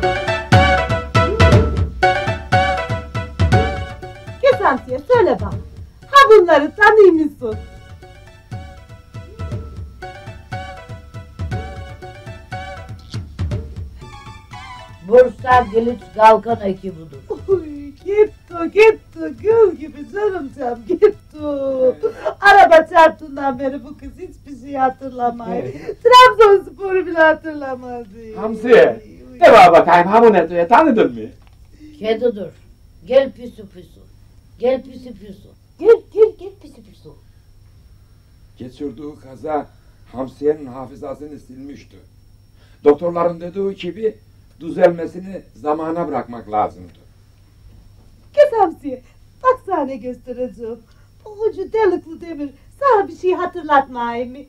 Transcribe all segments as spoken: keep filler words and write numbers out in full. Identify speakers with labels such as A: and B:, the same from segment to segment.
A: Kes Hamsiye söyle bak. Ha bunları tanıyor musun?
B: Bursa Giliç Kalkan ekibidir.
A: Uy, gitti gitti gül gibi canım canım gitti. Araba çarptığından beri bu kız hiçbir şey hatırlamıyor. Trabzonspor'u bile hatırlamadı.
C: Hamsiye, de bana bakayım ha bu ne diye tanıdın mı?
B: Kedidir. Gel püsü püsü. Gel püsü püsü. Gel gel gel püsü püsü.
C: Geçirdiği kaza Hamsiye'nin hafızasını silmişti. Doktorların dediği gibi düzelmesini zamana bırakmak lazımdı.
A: Kes Hamsiye. Bak sana ne göstereceğim. Bu ucu delikli demir sana bir şey hatırlatmayayım mı?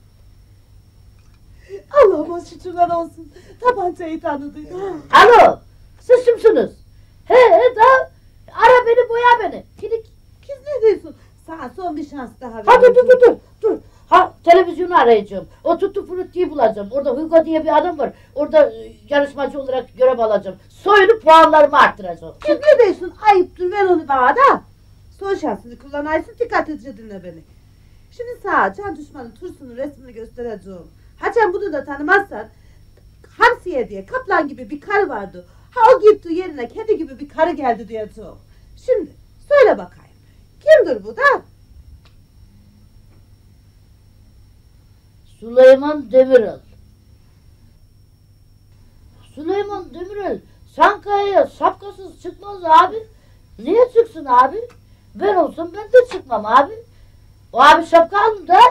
A: Allah'ıma şükürler olsun. Tabancayı tanıdı.
B: Alo, siz kimsiniz? He he da ara beni boya beni. Kilik.
A: Kız ne diyorsun? Sana son bir şans daha
B: Ha dur
A: vereceğim.
B: dur dur dur. dur. Ha televizyonu arayacağım. O Tutu Frutti'yi bulacağım. Orada Hugo diye bir adam var. Orada e, yarışmacı olarak görev alacağım. Soyunu puanlarımı arttıracağım.
A: Kız ne diyorsun? Ayıptır ver onu bana da. Son şansını kullanaysın dikkat edece dinle beni. Şimdi sana can düşmanın Tursun'un resmini göstereceğim. Haçan bunu da tanımazsan Hamsiye diye kaplan gibi bir karı vardı. Ha o gitti yerine kedi gibi bir karı geldi diyeceğim. Şimdi söyle bakayım. Kimdir bu da?
B: Süleyman Demirel. Süleyman Demirel Sankaya'ya şapkasız çıkmaz abi. Niye çıksın abi? Ben olsam ben de çıkmam abi. O abi şapka alın da.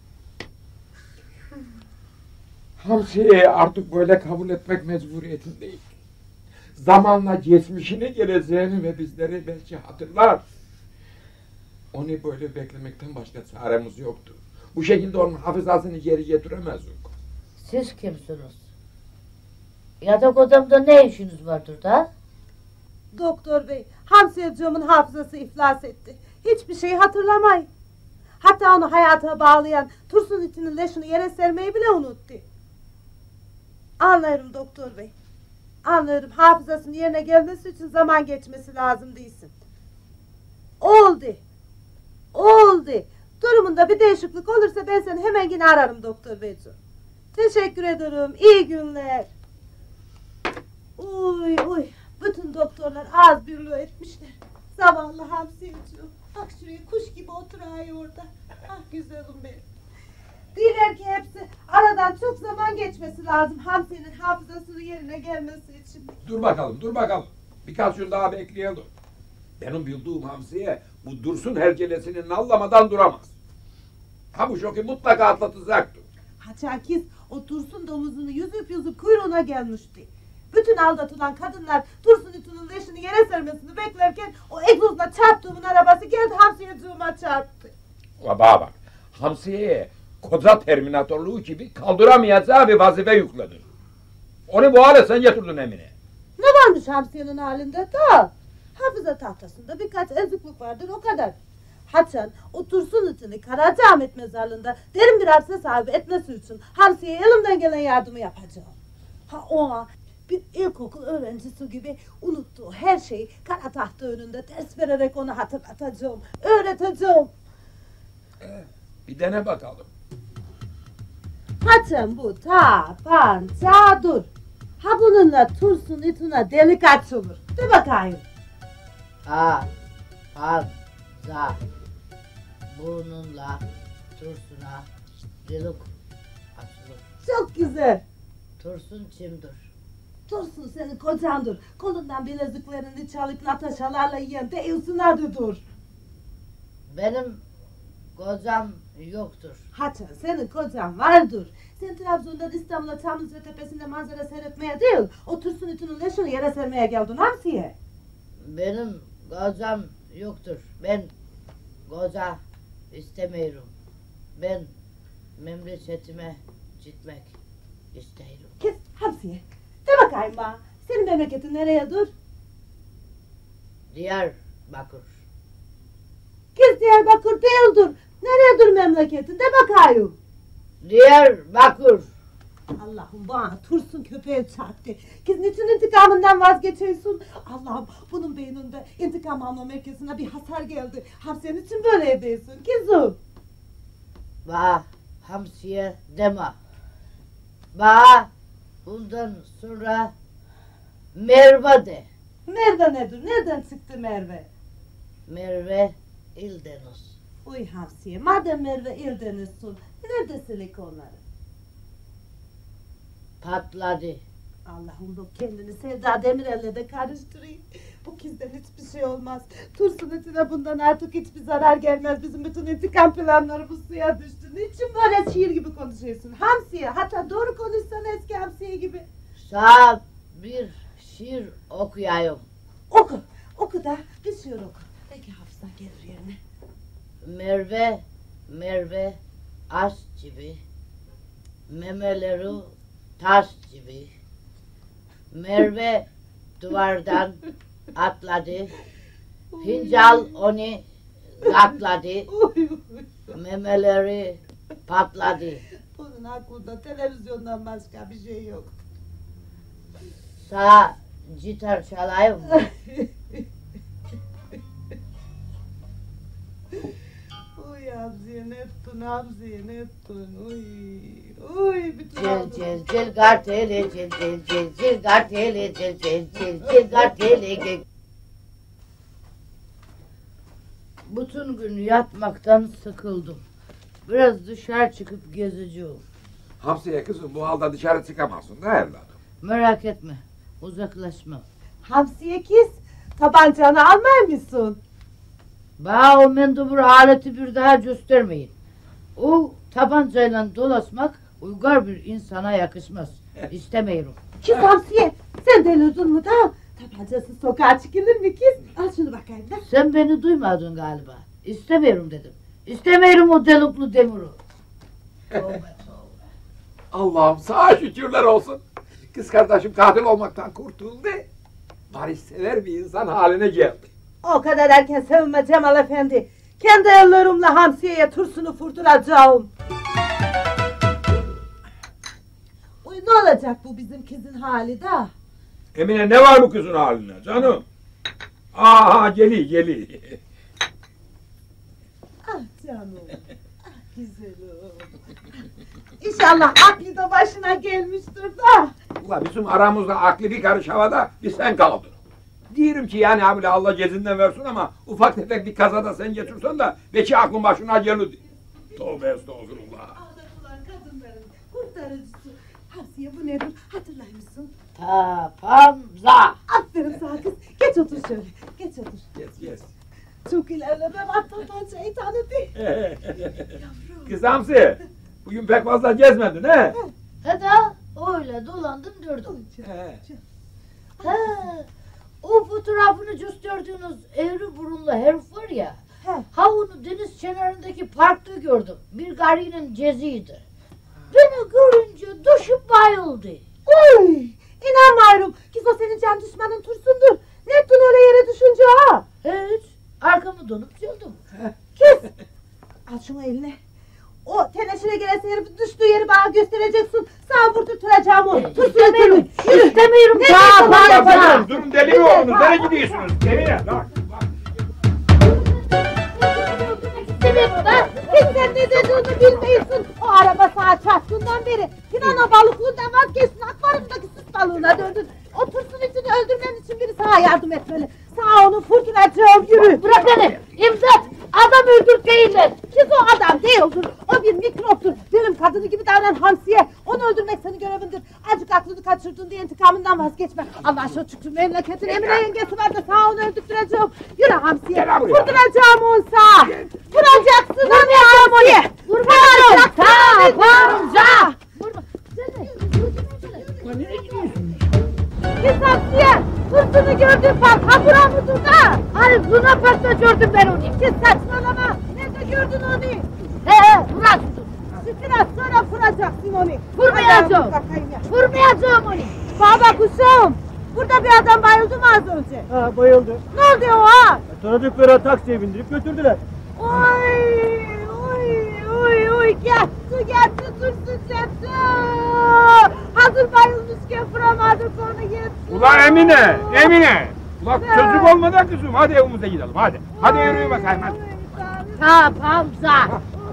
C: Hamsiye'yi artık böyle kabul etmek mecburiyetindeyim. Zamanla geçmişini, geleceğini ve bizleri belki hatırlar. Onu böyle beklemekten başka çaremiz yoktu. Bu şekilde onun hafızasını geri getiremezdik.
B: Siz kimsiniz? Yatak odamda ne işiniz vardır da?
A: Doktor bey, Hamsiyeciğimin hafızası iflas etti. Hiçbir şeyi hatırlamayın. Hatta onu hayata bağlayan Tursun itinin leşini yere sermeyi bile unuttu. Anlıyorum doktor bey. Anlıyorum, hafızasının yerine gelmesi için zaman geçmesi lazım değilsin. Oldu. Oldu. Durumunda bir değişiklik olursa ben seni hemen yine ararım doktor beyciğim. Teşekkür ederim. İyi günler. Uy uy. Bütün doktorlar ağız birliği etmişler. Zavallı Hamsiyeciğim. Bak şuraya kuş gibi oturuyor orada. Ah güzelim benim. Diler ki hepsi aradan çok zaman geçmesi lazım Hamsi'nin hafızasının yerine gelmesi için.
C: Dur bakalım, dur bakalım. Birkaç yıl daha bekleyelim. Benim bildiğim Hamsiye bu Dursun hergelesini nallamadan duramaz. Ha bu şoku mutlaka atlatacaktır.
A: Haçakiz o Tursun domuzunu yüzüp yüzüp kuyruğuna gelmişti. Bütün aldatılan kadınlar Tursun itunun leşini yere sermesini beklerken o egzozla çarptığımın arabası geldi Hamsiyeciğime çarptı.
C: Bana bak, Hamsiye'ye koca terminatorluğu gibi kaldıramayacağı bir vazife yükledir. Onu bu hale sen getirdin Emine.
A: Ne varmış Hamsiye'nin halinde da? Hafıza tahtasında birkaç ezikluk vardır o kadar. Haçan o Tursun itini Karacaahmet mezarlığında derin bir arsa sahibi etmesi için Hamsiye'ye elimden gelen yardımı yapacağım. Ha ona bir ilkokul öğrencisi gibi unuttuğu her şeyi kara tahta önünde ders vererek onu hatırlatacağım, öğreteceğim.
C: Ee, bir dene bakalım.
A: Haçan bu tabanca dur. Ha bununla Tursun itine delik açılır. De bakayım.
B: Ha, ha, za. Burnunla Tursun'a delik açılır.
A: Çok güzel.
B: Tursun kimdir?
A: Tursun senin kocandır. Kolundan bileziklerini çalıp Nataşalarla yiyen değilsin adı dur.
B: Benim kocam yoktur.
A: Haçan senin kocan vardır. Sen Trabzon'dan İstanbul'a Çamlıca Tepesi'nde manzara seyretmeye değil, o Tursun itinin leşini yere sermeye geldin Hamsiye.
B: Benim kocam yoktur. Ben koca istemiyorum. Ben memleketime gitmek isterim.
A: Kes Hamsiye. De bakayım bana. Senin memleketin nereye dur?
B: Diyarbakır.
A: Kız Diyarbakır değildir. Nereye dur memleketin? De bakayım.
B: Diyarbakır.
A: Allah'ım bana tursun köpeğe çarptı. Kız niçin intikamından vazgeçiyorsun? Allah'ım bunun beyninde intikam alma merkezine bir hasar geldi. Hamsiye niçin böyle ediyorsun kızım?
B: Bah hamsiye deme. Bah bundan sonra Merve de.
A: Merve nedir? Nereden çıktı Merve?
B: Merve İldeniz.
A: Uy Hamsiye madem Merve İldeniz'sin neredesin onları?
B: Patladı.
A: Allah'ım bu kendini Sevda Demirel'le de karıştırayım. Bu kızdan hiçbir şey olmaz. Tursun etine bundan artık hiçbir zarar gelmez. Bizim bütün intikam planlarımız suya düştü. Niçin böyle şiir gibi konuşuyorsun? Hamsiye hatta doğru konuşsan eski Hamsiye gibi.
B: Sana bir şiir okuyayım.
A: Oku, oku da bir şiir oku. Belki hafızan gelir yerine.
B: Merve, Merve aş gibi, memeleri taş gibi. Merve duvardan atladı, fincal onu katladı,
A: Uy, uy.
B: memeleri patladı.
A: Onun aklında televizyondan başka bir şey yok.
B: Sağ gitar çalayım mı?
A: Uy Hamziye ne ettin Hamziye ne ettin uy uy bütün
B: Cil
A: aldım.
B: cil cil karteli cil cil cil cil karteli cil cil cil cil karteli cil. Bütün gün yatmaktan sıkıldım. Biraz dışarı çıkıp gezeceğim.
C: Hamsiye kızım bu halde dışarı çıkamazsın da evladım.
B: Merak etme, uzaklaşma.
A: Hamsiye kız tabancanı almıyor musun?
B: Bana o mendubur aleti bir daha göstermeyin. O tabancayla dolaşmak uygar bir insana yakışmaz. İstemiyorum.
A: Kız Hamsiye sen delirdin mi da? Tabancasız sokağa çıkılır mı kız? Al şunu bakayım da.
B: Sen beni duymadın galiba. İstemiyorum dedim. İstemiyorum o delikli demiri. Tövbe tövbe.
C: Allah'ım sana şükürler olsun. Kız kardeşim katil olmaktan kurtuldu. Barışsever bir insan haline geldi.
A: O kadar erken sevinme Cemal Efendi. Kendi ellerimle Hamsiye'ye tursunu furduracağım. Uy ne olacak bu bizim kızın hali da?
C: Emine ne var bu kızın haline canım? Aha geli geli.
A: Ah canım. Ah güzelim. İnşallah aklı da başına gelmiştir da.
C: Ula bizim aramızda aklı bir karış havada bir sen kaldın. Diyelim ki yani abi Allah cezinden versin ama ufak tefek bir kazada sen getirsen de belki aklın başına gelir. Tövbe estağfurullah.
A: Aldatılan kadınların kurtarıcısı. Hamsiye bu nedir? Hatırlar mısın?
B: Tapanca.
A: Aferin sana kız. Geç otur şöyle. Geç otur.
C: Yes yes.
A: Çok ilerleme bak tabancayı tanıdı.
C: Kız Hamsi, bugün pek fazla gezmedin he?
B: He da öyle dolandım durdum.
C: He.
B: He, o fotoğrafını gösterdiğiniz eğri burunlu herif var ya.
A: He.
B: Ha onu deniz kenarındaki parkta gördüm. Bir garinin ceziydi. Beni görünce düşüp bayıldı.
A: Uy! İnanmıyorum. Kız o senin can düşmanın Tursun'dur. Ne ettin öyle yere düşünce ha?
B: Hiç. Arkamı dönüp güldüm.
A: Kız! Al şunu eline. O teneşire gelesi herifin düştüğü yeri bana göstereceksin. Sağ vurdurtturacağım onu. Tursun'u
B: İstemiyorum.
A: Yürü.
B: İstemiyorum.
A: Ne
B: Tapanca.
A: diyorsun?
C: Yapacağım, durun deli mi oldunuz? Nereye gidiyorsunuz? Emine bak. bak.
B: İstemiyorum ben.
A: Kız sen ne dediğini bilmiyorsun. O araba sağa çarptığından beri Sinan'a balıklığından vazgeçtin. Akvaryumdaki süs balığına döndün. O Tursun için öldürmen için biri sana yardım etmeli. Sağ onu fırtınacağım yürü.
B: Bırak beni. İmdat. Adam öldür değiller.
A: Kız o adam değildir. O bir mikroptur. Benim kadını gibi davran Hamsiye. Onu öldürmek senin görevindir. Azıcık aklını kaçırdın diye intikamından vazgeçme. Allah aşkına çıktı memleketin Emine yengesi var da sağ onu öldürtüreceğim. Yürü Hamsiye.
C: Gel buraya.
A: Fırtınacağım onu sağ. Vuracaksın onu Hamsiye.
B: Vurmuyorum. Tapanca.
A: Vurma.
C: Nereye gidiyorsunuz?
A: Kız Hamsiye. Tursun'u gördün bak. Ha bura mıdır da?
B: Hayır Luna Park'ta gördüm ben onu.
A: Kız saçmalama. Nerede gördün onu?
B: He he burası.
A: Biraz sonra vuracaksın onu.
B: Vurmayacağım.
A: Hadi bakayım ya.
B: Vurmayacağım onu.
A: Baba kuşum. Burada bir adam bayıldı mı az önce?
D: Ha bayıldı.
A: Ne oldu o ha?
D: Tanıdıkları taksiye bindirip götürdüler.
A: Oy oy oy Uy uy gel su gel su dursun sen. Hazır bayılmışken vuramadık onu gitsin.
C: Ulan Emine, Emine. Ulan çocuk olmadan kızım, hadi evimize gidelim, hadi. Hadi yürüyün bakayım, hadi.
B: Tamam Hamza.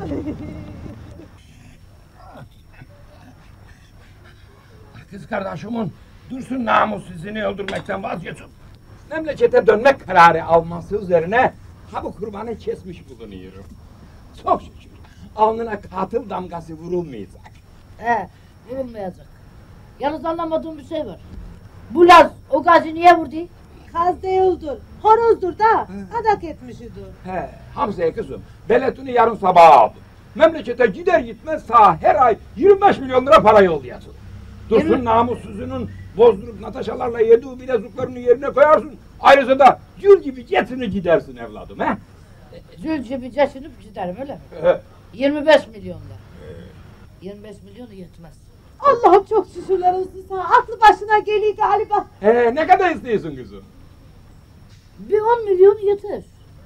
C: Kız kardeşimin Dursun namussuzunu öldürmekten vazgeçip memlekete dönmek kararı alması üzerine ha bu kurbanı kesmiş bulunuyorum. Çok şükür alnına katil damgası vurulmayacak.
B: He, vurulmayacak. Yalnız anlamadığım bir şey var. Bu Laz o gazı niye vurdu?
A: Kaz değildir, horozdur da adak etmişidir.
C: He, Hamza'ya kızım, beletini yarın sabah aldım. Memlekete gider gitmez sağ her ay yirmi beş milyon lira para yollayasın. Dursun
B: Yirmi-
C: namussuzunun bozdurup Nataşalarla yediği bilezuklarını yerine koyarsın. Ayrıca da gül gibi getini gidersin evladım he.
B: Zül gibi ceşinip giderim öyle mi?
C: He.
B: yirmi beş milyonla. yirmi beş milyonu yetmez.
A: Allah'ım çok şükürler olsun sana. Aklı başına geliyor galiba.
C: He, ne kadar istiyorsun kızım?
B: Bir on milyon yeter.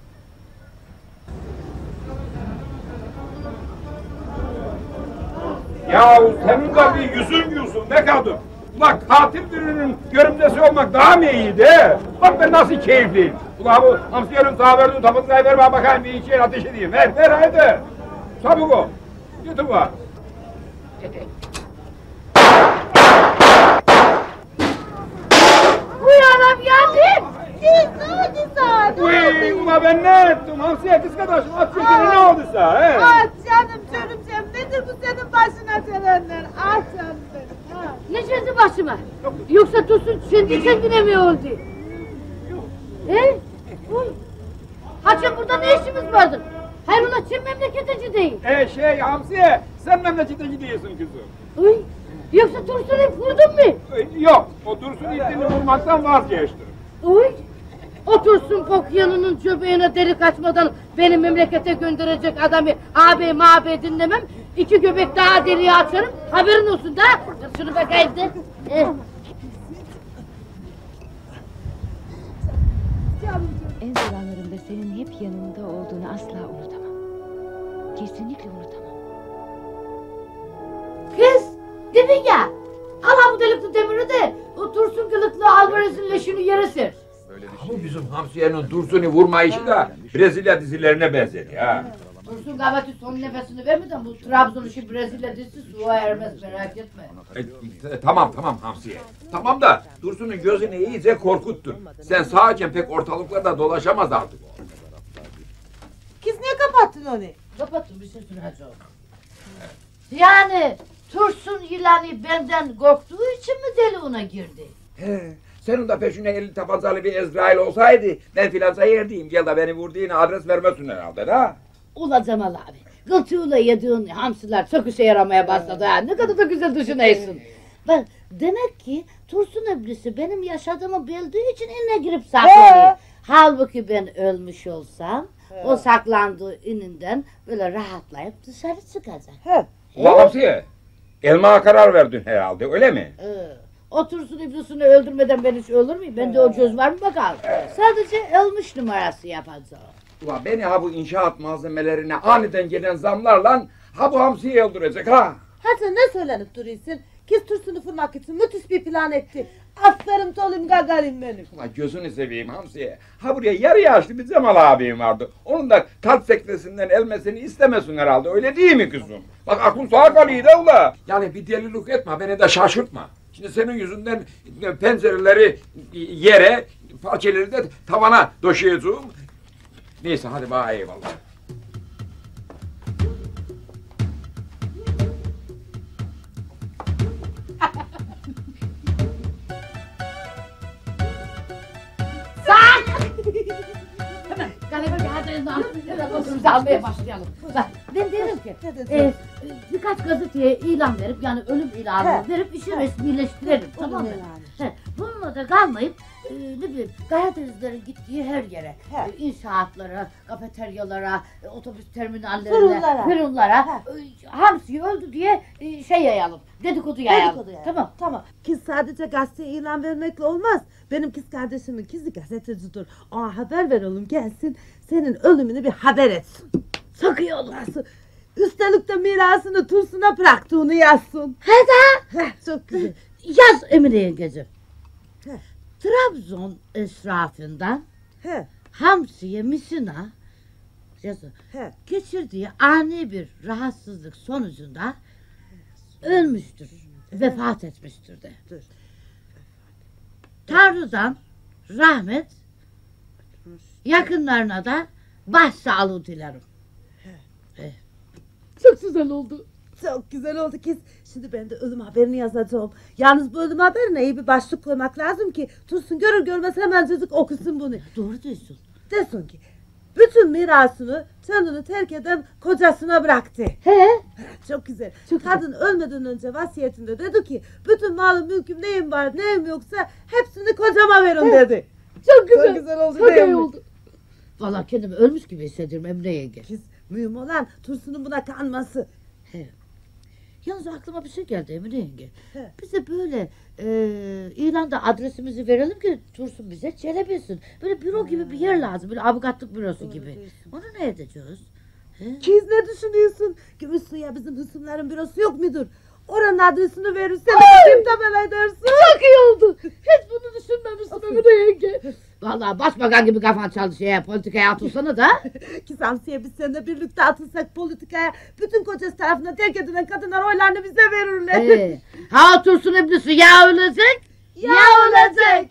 C: Yahu senin de bir yüzün gülsün be kadın. Ulan katil birinin görümcesi olmak daha mı iyiydi? Bak ben nasıl keyifliyim. Ulan bu hamsiyerin sağa verdiği tapıntıyı ver bana bakayım bir içeri ateş edeyim. Ver ver haydi. Çabuk ol. Yutun var.
B: Uy anam geldi.
A: Siz ne oldu sana? Ne
C: Uy
A: oldu?
C: ulan ben ne ettim? Hamsiye kız kardeşim at çekini ne oldu sana he?
A: Ah canım canım nedir bu senin başına gelenler? Ah canım benim. Ha.
B: Ne geldi başıma? Yoksa Tosun kendi kendine mi oldu? He? Uy. Haçın burada ne işimiz vardır? Hayrola Çin memleketici değil.
C: E şey Hamsiye sen memlekete gidiyorsun kızım.
B: Uy. Yoksa Tosun'u vurdun mu?
C: E, yok o Dursun itini vurmaktan vazgeçtim.
B: Uy. Otursun Pokyan'ın göbeğine delik açmadan beni memlekete gönderecek adamı abi mabi dinlemem. İki göbek daha deliği açarım. Haberin olsun da. Dur şunu bakayım da. Eh.
D: En zor anlarımda senin hep yanımda olduğunu asla unutamam. Kesinlikle unutamam.
B: Kız dedin ya. Al ha bu delikli demiri de otursun kılıklı Alvarez'in leşini yere ser.
C: Bu bizim Hamsiye'nin Dursun'u vurma işi de Brezilya dizilerine benzedi ha.
B: Dursun Gavati son nefesini vermeden bu Trabzon işi Brezilya dizisi suya ermez merak etme.
C: E, e, tamam tamam Hamsiye. Tamam da Dursun'un gözünü iyice korkuttun. Sen sağken pek ortalıklarda dolaşamaz artık.
A: Kız niye kapattın onu?
B: Kapattım bir şey süreceğim. Yani Tursun yılanı benden korktuğu için mi deliğine girdi?
C: He, senin de peşine elli tabancalı bir Ezrail olsaydı ben filanca yerdiyim. Gel de beni vurduğun adres vermezsin herhalde ha.
B: Ula Cemal abi, kılçığıyla yediğin hamsiler çok işe yaramaya başladı ha. Ne kadar da güzel düşünüyorsun. Bak demek ki Tursun iblisi benim yaşadığımı bildiği için eline girip saklanıyor. Halbuki ben ölmüş olsam o saklandığı ininden böyle rahatlayıp dışarı çıkacak.
A: He.
C: Ulan Hamsiye, elmaya karar verdin herhalde öyle mi?
B: Ee, otursun iblisini öldürmeden ben hiç ölür müyüm? Bende o göz var mı bakalım? Sadece ölmüş numarası yapacağım.
C: Ulan beni ha bu inşaat malzemelerine aniden gelen zamlarla ha bu Hamsiye'yi öldürecek ha.
A: Hadi ne söylenip duruyorsun? Kız Tursun'u vurmak için müthiş bir plan etti. Aferin Tolim Gagarin benim.
C: Ulan gözünü seveyim Hamsiye. Ha buraya yarı yaşlı bir Cemal abim vardı. Onun da kalp sekmesinden elmesini istemesin herhalde. Öyle değil mi kızım? Bak aklın sağa kalıyor da ula. Yani bir delilik etme, beni de şaşırtma. Şimdi senin yüzünden pencereleri yere, parçaları da tavana döşeyeceğim. Neyse hadi bana eyvallah.
B: Hemen galiba geldiğinde altımızı almaya başlayalım. Bak ben derim ki e, birkaç gazeteye ilan verip yani ölüm ilanı
A: He.
B: verip işi resmileştirelim tamam mı? He, bununla da kalmayıp e, ne bileyim Karadenizlerin gittiği her yere
A: He.
B: e, inşaatlara, kafeteryalara, e, otobüs terminallerine,
A: Fırınlara.
B: fırınlara e, hamsiyi öldü diye e, şey yayalım, dedikodu yayalım.
A: Dedikodu yani.
B: Tamam.
A: Tamam. Kız sadece gazeteye ilan vermekle olmaz. Benim kız kardeşimin kızı gazetecidir. Ona haber verelim gelsin. Senin ölümünü bir haber etsin.
B: Çok iyi olur.
A: Nasıl? Üstelik de mirasını Tursun'a bıraktığını yazsın.
B: He da.
A: Heh, çok güzel.
B: Yaz Emine yengeciğim.
A: Heh.
B: Trabzon esrafından
A: He,
B: Hamsiye Misina yazın.
A: he.
B: Geçirdiği ani bir rahatsızlık sonucunda ölmüştür. Vefat etmiştir de.
A: Dur.
B: Tanrı'dan rahmet, yakınlarına da başsağlığı dilerim. Eh. Çok güzel oldu.
A: Çok güzel oldu kız. Şimdi ben de ölüm haberini yazacağım. Yalnız bu ölüm haberine iyi bir başlık koymak lazım ki Tursun görür görmez hemencecik okusun bunu.
B: Doğru diyorsun.
A: Desin ki bütün mirasını canını terk eden kocasına bıraktı.
B: He?
A: Çok güzel.
B: Çok
A: Kadın ölmeden önce vasiyetinde dedi ki bütün malım mülküm neyim var neyim yoksa hepsini kocama verin dedi.
B: Çok
A: Çok güzel oldu
B: Çok
A: değil
B: iyi
A: mi?
B: oldu. Valla kendimi ölmüş gibi hissediyorum Emine yenge.
A: Kız mühim olan Tursun'un buna kanması.
B: He. Yalnız aklıma bir şey geldi Emine yenge.
A: He.
B: Bize böyle e, ilanda adresimizi verelim ki Tursun bize çelebilsin. Böyle büro gibi bir yer lazım. Böyle avukatlık bürosu
A: Doğru
B: gibi.
A: diyorsun.
B: Onu ne edeceğiz? He?
A: Kız ne düşünüyorsun? Gümüşsuya bizim hısımların bürosu yok mudur? Oranın adresini verirsen kim tabela edersin?
B: Çok iyi oldu. Hiç bunu düşünmemiştim Emine yenge. Valla başbakan gibi kafan çalışıyor. Politikaya atılsana da.
A: Ki Samsiye biz seninle birlikte atılsak politikaya bütün kocası tarafından terk edilen kadınlar oylarını bize verirler.
B: He. Ha Tursun iblisi ya ölecek
A: Ya olacak.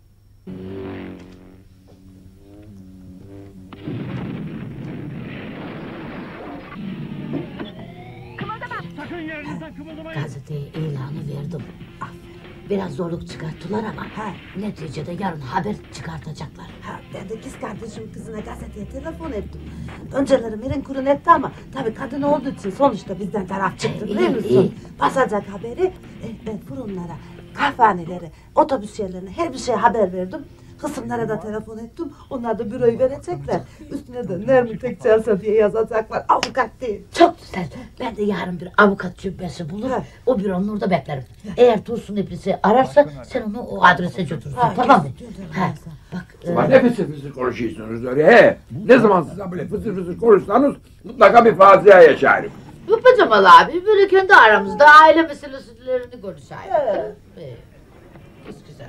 E: Sakın yerinizden kımıldamayın.
B: Gazeteye ilanı verdim. Biraz zorluk çıkarttılar ama
A: Ha.
B: neticede yarın haber çıkartacaklar.
A: Ha, ben de kız kardeşim kızına gazeteye telefon ettim. Önceleri mirin kurun etti ama tabii kadın olduğu için sonuçta bizden taraf çıktı
B: İyi,
A: biliyor musun?
B: iyi.
A: Basacak haberi e, ben fırınlara, kahvehanelere, otobüs yerlerine her bir şeye haber verdim. Kısımlara da telefon ettim. Onlar da büroyu verecekler. Üstüne de Nermin Tekçelsa diye yazacaklar. Avukat değil.
B: Çok güzel. Ben de yarın bir avukat cübbesi bulur.
A: Ha.
B: O büronun orada beklerim. Eğer Tursun iblisi ararsa sen onu o adrese götürürsün.
A: Ha,
B: Tamam mı?
A: götürürüm
B: Ha.
A: ben
B: Bak.
C: Ama
B: e,
C: ne fısır fısır konuşuyorsunuz öyle he? Ne zaman size böyle fısır fısır konuşsanız mutlaka bir fazia yaşarım.
B: Baba Cemal abi böyle kendi aramızda aile meselelerini konuşayım.
A: Evet.
B: Evet. Çok güzel.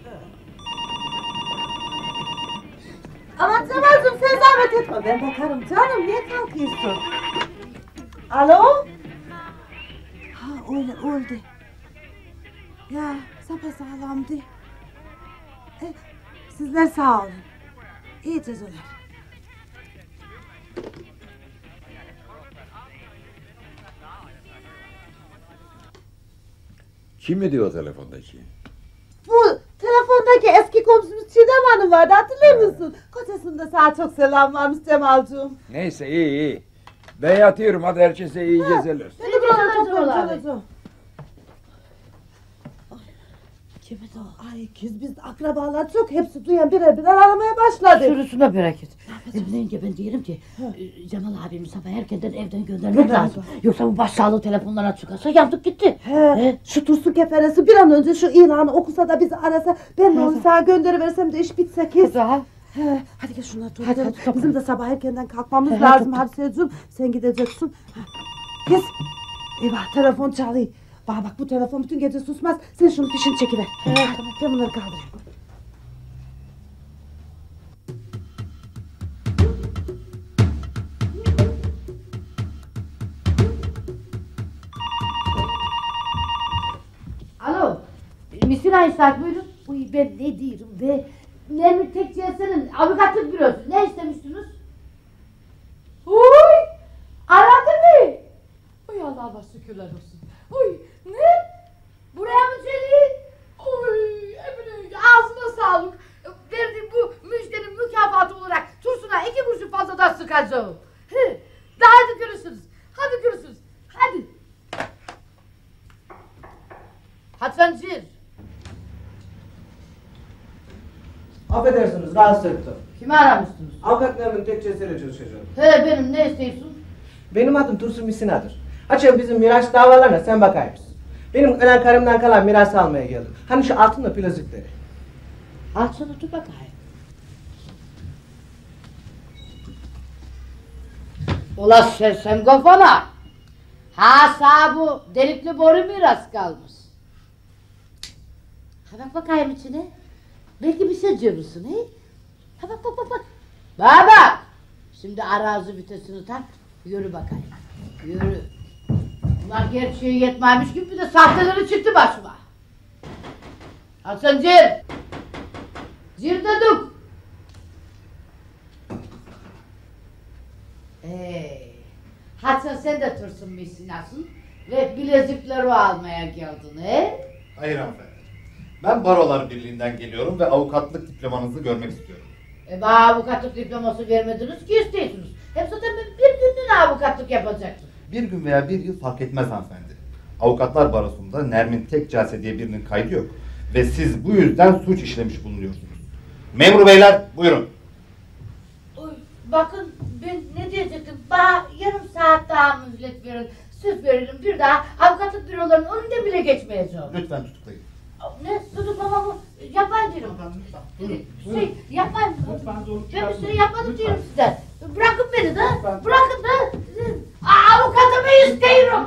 A: Aman Cemal'cığım sen zahmet etme. Ben bakarım canım. Niye kalkıyorsun? Alo? Ha öyle öldü. Ya sapasağlamdı. E, sizler sağ olun. İyi cezolar.
C: Kim mi diyor telefondaki?
A: Bu telefondaki eski komşumuz Çiğdem Hanım vardı hatırlıyor musun? Kocasında sana çok selam varmış Cemal'cığım.
C: Neyse iyi iyi. Ben yatıyorum hadi herkese iyi geceler.
A: Ben de buraları
B: Cemal
A: toplayayım
B: abi.
A: çalacağım. Kimin o? Ay kız biz akrabalar çok hepsi duyan birer birer aramaya başladı.
B: Sürüsüne bereket. Emine ben diyelim ki e, Cemal abimi sabah erkenden evden göndermek
A: Gönder.
B: lazım. Yoksa bu başsağlığı telefonlarına çıkarsa yandık gitti.
A: He, şu Tursun keferesi bir an önce şu ilanı okusa da bizi arasa ben de onu sana gönderiversem de iş bitse kes.
B: Güzel.
A: He, hadi gel şunları
B: Hadi,
A: toplayalım.
B: hadi, topla.
A: Bizim de sabah erkenden kalkmamız
B: He,
A: lazım
B: topla.
A: Hadise'cığım. Sen gideceksin. Ha, kes. Eyvah telefon çalıyor. Bak bak bu telefon bütün gece susmaz. Sen şunu fişini çekiver. He, tamam. Ben bunları kaldırıyorum.
B: Alo. Misina İshak buyurun. Uy ben ne diyorum be. Nermin Tekçiyesi'nin avukatlık bürosu. Ne istemiştiniz? Uy. Aradı mı? Uy Allah'a şükürler olsun. Uy ne? Buraya mı geliyor? Uy Emine ağzına sağlık. Verdiğim bu müjdenin mükafatı olarak Tursun'a iki kuruşu fazladan sıkacağım. He. Daha hadi görüşürüz. Hadi görüşürüz. Hadi. Hatvancı.
F: Affedersiniz, rahatsız ettim.
B: Kimi aramıştınız?
F: Avukat Nermin Tekçesi'yle çalışacağım.
B: He benim ne istiyorsun?
F: Benim adım Tursun Misina'dır. Açın bizim miras davalarına sen bakar mısın? Benim ölen karımdan kalan miras almaya geldim. Hani şu altınla plazikleri.
B: Al sana dur bakayım. Ula sersem kafana. Ha sağ bu delikli boru miras kalmış. Ha bak bakayım içine. Belki bir şey cıvısın he. Ha bak bak bak bak. Bak bak. Şimdi arazi vitesini tak. Yürü bakayım. Yürü. Bunlar gerçeği yetmemiş gibi bir de sahteleri çıktı başıma. Hasan Cir. Cir dedik. Eee. Hasan sen de Tursun misinasın ve bilezikleri almaya geldin he?
G: Hayır hanımefendi. Ben Barolar Birliği'nden geliyorum ve avukatlık diplomanızı görmek istiyorum.
B: E bana avukatlık diploması vermediniz ki istiyorsunuz. Hep zaten ben bir günlüğüne avukatlık yapacaktım.
G: Bir gün veya bir yıl fark etmez hanımefendi. Avukatlar Barosu'nda Nermin Tekcase diye birinin kaydı yok. Ve siz bu yüzden suç işlemiş bulunuyorsunuz. Memur beyler buyurun.
B: Oy, bakın ben ne diyecektim, bana yarım saat daha mühlet verin. Söz veririm bir daha avukatlık bürolarının önünde bile geçmeyeceğim.
G: Lütfen tutuklayın.
B: Ne tutuklama bu? Yapmayın diyorum. Şey yapmayın. Ben bir sürü yapmadım diyorum size. Bırakın beni de. Bırakın da. Aa, avukatımı istiyorum.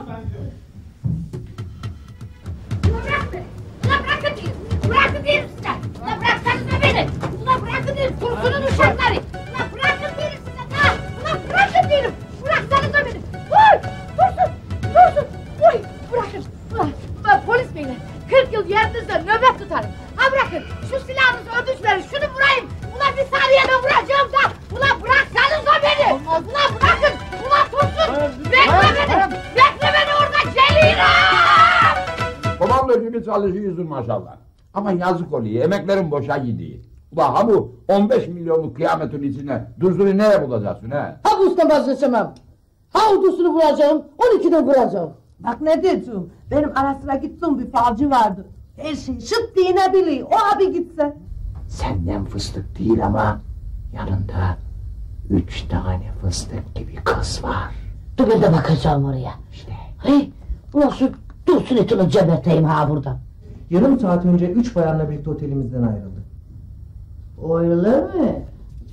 B: Bırak beni. Ulan bırakın diyorum. Bırakın diyorum size. Ulan bıraksanıza beni. Ulan bırakın diyorum. Tursun'un uşakları. Ulan bırakın diyorum size. Ha. Ulan bırakın diyorum. Bıraksanıza beni. Vur. Tursun. Tursun. Uy. Bırakın. Ulan. Ulan polis beyler. kırk yıl yerinizde nöbet tutarım. Ha bırakın. Şu silahınızı ödünç verin. Şunu vurayım. Ulan bir saniyede vuracağım da. Ulan bıraksanıza beni. Ulan bırakın. Ulan Tursun. Bekle beni. Bekle beni orada geliyorum.
C: Komando gibi çalışıyorsun maşallah. Ama yazık oluyor, emeklerin boşa gidiyor. Ulan ha bu on beş milyonluk kıyametin içine Dursun'u nereye bulacaksın he?
B: Ha bu usta vazgeçemem. Ha udusunu vuracağım, on ikiden vuracağım.
A: Bak ne diyeceğim, benim ara sıra gittiğim bir falcı vardı. Her şey şıp diye ne biliyor, o abi gitse.
H: Senden fıstık değil ama yanında üç tane fıstık gibi kız var.
B: Dur ben de bakacağım oraya.
H: İşte.
B: Hey, ulan şu Dursun etini cebeteyim ha buradan.
F: Yarım saat önce üç bayanla birlikte otelimizden ayrıldı.
B: Öyle mi?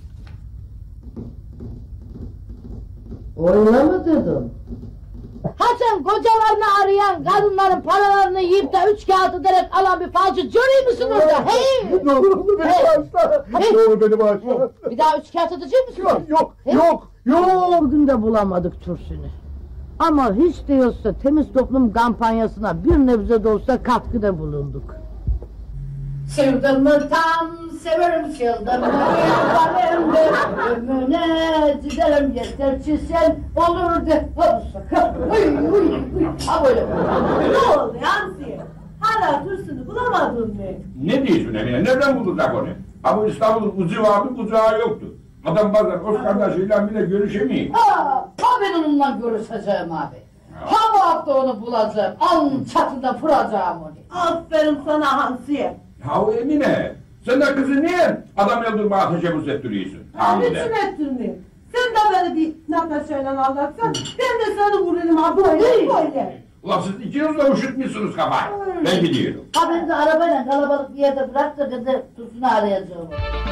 B: Öyle mi dedim? Ha sen kocalarını arayan kadınların paralarını yiyip de üç kağıt ederek alan bir falcı görüyor musun orada? Hey!
C: Ne olur beni bağışla. Ne olur beni bağışla.
B: Bir daha üç kağıt edecek misin?
C: Yok yok yok yok.
B: Bugün de bulamadık Tursun'u. Ama hiç değilse temiz toplum kampanyasına bir nebze de olsa katkıda bulunduk. Sevdim mi tam severim sevdim mi yaparım de ömrüne giderim yeter ki sen olur de uy uy uy ha böyle.
A: Ne oldu Yansi? Hala Tursun'u bulamadın mı?
C: Ne diyorsun Emine? Nereden bulacak onu? Ama İstanbul'un ucu vardı, bucağı yoktu. Adam bazen hoş kardeşiyle bile görüşemiyor.
B: Ha, ha ben onunla görüşeceğim abi. Ha bu hafta onu bulacağım. Alnın çatında vuracağım onu.
A: Aferin sana Hansi'ye.
C: Yahu Emine, sen de kızı niye adam öldürmeye teşebbüs ettiriyorsun?
A: Niçin ettirmeyeyim? Sen de beni bir Natasha'yla aldatsan, ben de seni vururum ha böyle böyle.
C: Ulan siz ikiniz de üşütmüşsünüz kafayı. Ben gidiyorum.
B: Ha beni de arabayla kalabalık bir yerde bırak da ben de Tursun'u arayacağım.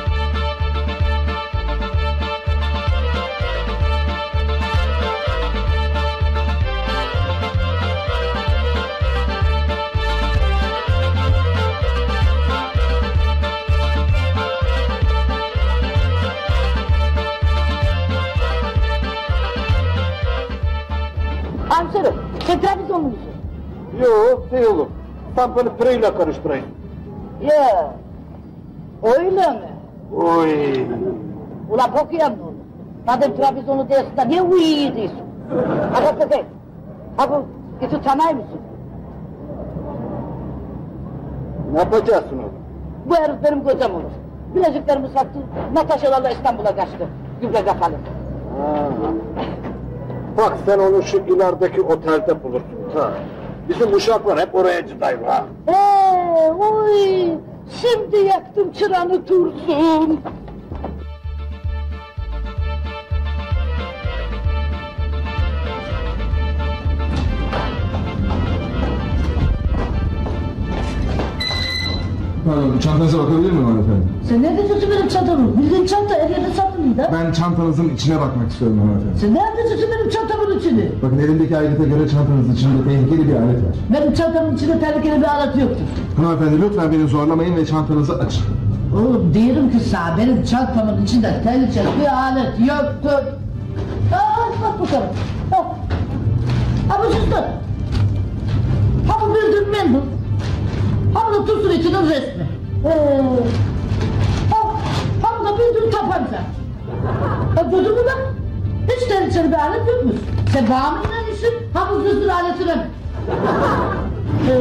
B: Hemşerim, sen Trabzonlu musun?
I: Yok, değilim. Sen beni pırıyla karıştırayım.
B: Ya, öyle mi?
I: Oy.
B: Ulan kokuyan ne olur? Madem Trabzonlu değilsin de niye uyuyor diyorsun? Hadi bakayım. Ha bu, iti tanıyor musun?
I: Ne yapacaksın oğlum?
B: Bu herif benim kocam olur. Bileziklerimi sattı, Natasha'larla İstanbul'a kaçtı. Gübre kafalı.
I: Ha. Bak sen onu şu ilerideki otelde bulursun. Ha. Bizim uşaklar hep oraya gidiyor ha.
B: Eee, oy! Şimdi yaktım çıranı Tursun.
J: Pardon, çantanıza bakabilir miyim hanımefendi?
B: Sen nerede tutuyorsun benim çantamı? Bildiğin çanta, her yerde satılıyor da.
J: Ben çantanızın içine bakmak istiyorum hanımefendi.
B: Sen nerede tutuyorsun benim çantamın içini?
J: Bakın elimdeki aygıta göre çantanızın içinde tehlikeli bir alet var.
B: Benim çantamın içinde tehlikeli bir alet yoktur.
J: Hanımefendi lütfen beni zorlamayın ve çantanızı açın.
B: Oğlum diyorum ki sana, benim çantamın içinde tehlikeli bir alet yoktur. Aa, bak bakalım. Bak. Ha bu süsler. Ha bu bildiğin mendil. Ha bu da Tursun içinin resmi. Ee, ha, ha bu da bildiğin tapanca. Ha duydun mu bak? Hiç tehlikeli bir alet yokmuş. Sen bana mı inanıyorsun? Ha bu süsler aletine mi? Ee,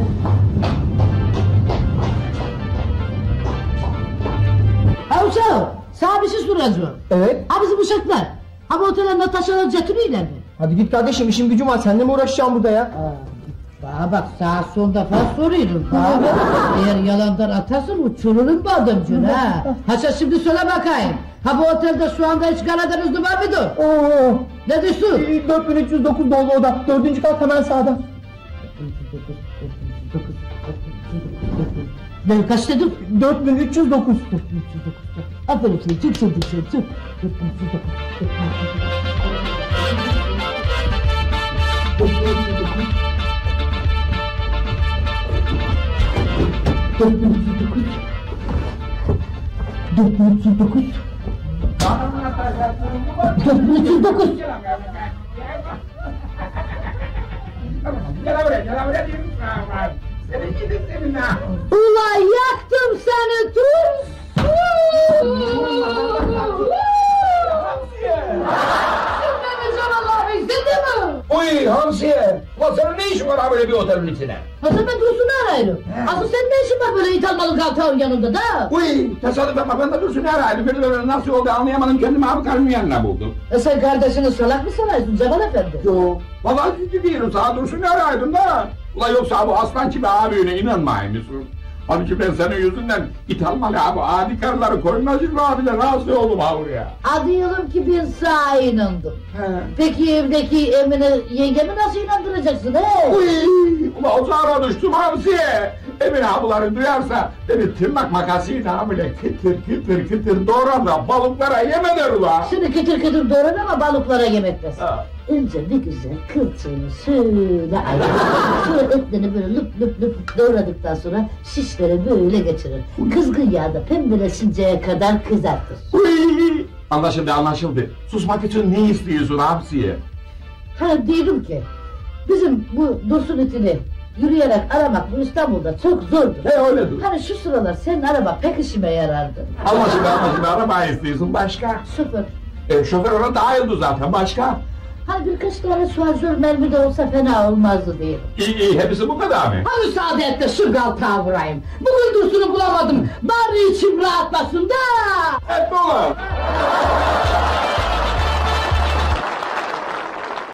B: Ha uşağım, sana bir şey soracağım.
F: Evet.
B: Ha bizim uşaklar, ha bu otele Natasha'nın getiriyorlar mı?
F: Hadi git kardeşim, işim gücüm var, seninle mi uğraşacağım burada ya?
B: Aa, bana bak, saat son defa soruyorum. Bana bak, eğer yalandan atarsan uçururum bu adamcığını ha. Haşa şimdi söyle bakayım. Ha bu otelde şu anda hiç Karadenizli var mıydı?
F: Oo.
B: Ne diyorsun?
F: dört bin üç yüz dokuz dolu oda, dördüncü kat hemen sağda.
B: Ben kaç dedim?
F: dört bin üç yüz dokuz.
B: Aferin seni, çık çık çık çık. Dört bin üç yüz dokuz. Dört bin üç yüz dokuz. Dört bin üç yüz dokuz.
C: Gel buraya, gel buraya diyorum. Seni yedim seninle.
B: Ulan yaktım seni Tursun! Sürmemiz Allah izledi mi?
C: Uy Hamsiye, ulan senin ne işin var ha böyle bir otelin içine?
B: Hasan ben Dursun'u arıyorum. Asıl senin ne işin var böyle İtalmalı kaltağın yanında da?
C: Uy tesadüfen bak ben de Dursun'u araydım. Böyle böyle nasıl oldu anlayamadım kendimi abi karımın yanına buldum.
B: E sen kardeşini salak mı sanarsın Cemal Efendi?
C: Yok. Vallahi ciddi değilim sana Dursun'u araydım da. Ulan yoksa bu aslan gibi abine inanmayın mısın? Halbuki ben senin yüzünden İtalmalı abi adi karıları koymacı mı abiyle rahatsız oldum ha buraya.
B: Adıyorum ki ben sağa inandım.
C: He.
B: Peki evdeki Emine yengemi nasıl inandıracaksın he?
C: Uy, ulan o zara düştüm Hamsiye. Emine ablaları duyarsa beni tırnak makasıyla hamile kıtır kıtır kıtır doğrar da balıklara yem eder ulan.
B: Şimdi kıtır kıtır doğran ama balıklara yemektesin.
C: Ha.
B: Önce bir güzel kılçığını şöyle ayır. Sonra etlerini böyle lüp lüp lüp doğradıktan sonra şişleri böyle geçirir. Kızgın yağda pembeleşinceye kadar kızartır.
C: Uy, anlaşıldı anlaşıldı. Susmak için ne istiyorsun Hamsiye?
B: Ha diyorum ki bizim bu Dursun itini yürüyerek aramak bu İstanbul'da çok zordur.
C: He öyledir.
B: Hani şu sıralar senin araba pek işime yarardı.
C: Anlaşıldı anlaşıldı araba istiyorsun başka?
B: Şoför.
C: E, şoför ona dahildi zaten başka?
B: Hani birkaç tane şarjör mermi de olsa fena olmazdı diye.
C: İyi iyi hepsi bu kadar mı?
B: Ha müsaade et de şu galtağı vurayım. Bugün Dursun'u bulamadım. Bari içim rahatlasın da.
C: Et oğlum.